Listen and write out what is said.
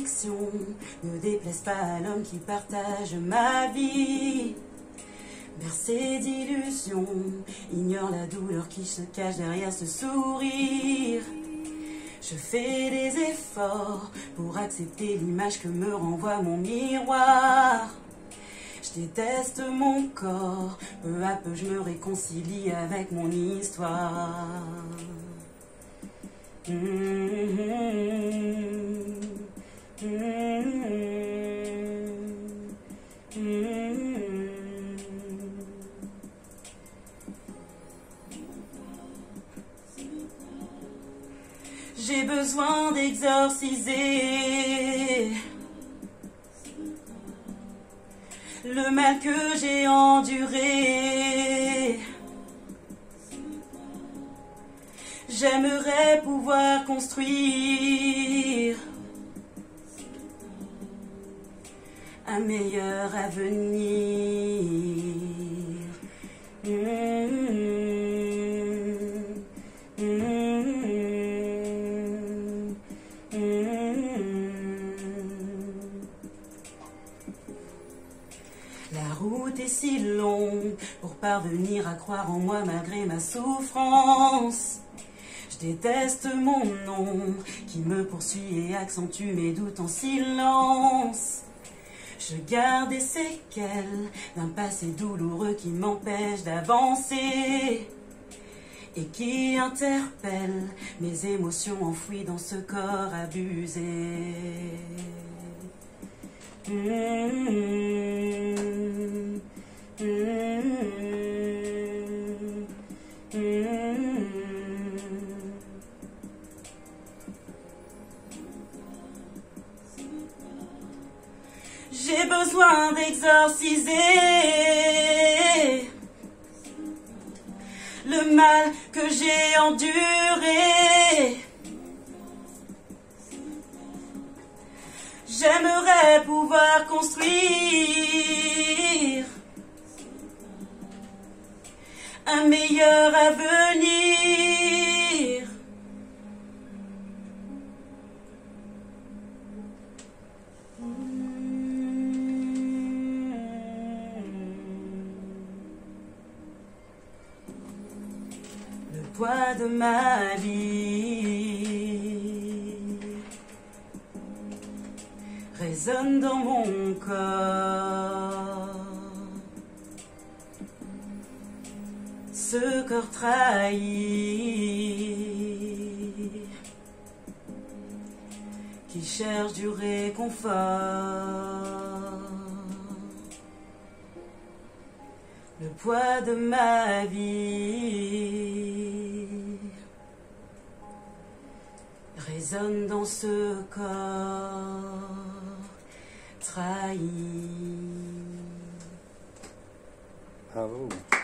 afflictions ne déplaisent pas à l'homme qui partage ma vie. Bercé d'illusions, ignore la douleur qui se cache derrière ce sourire. Je fais des efforts pour accepter l'image que me renvoie mon miroir. Je déteste mon corps, peu à peu je me réconcilie avec mon histoire. J'ai besoin d'exorciser le mal que j'ai enduré. J'aimerais pouvoir construire un meilleur avenir. La route est si longue pour parvenir à croire en moi malgré ma souffrance. Je déteste mon ombre qui me poursuit et accentue mes doutes en silence. Je garde des séquelles d'un passé douloureux qui m'empêche d'avancer et qui interpelle mes émotions enfouies dans ce corps abusé. J'ai besoin d'exorciser le mal que j'ai enduré. J'aimerais pouvoir construire un meilleur avenir. Le poids de ma vie résonne dans mon corps. Ce corps trahi qui cherche du réconfort. Le poids de ma vie résonne dans ce corps trahi. Bravo.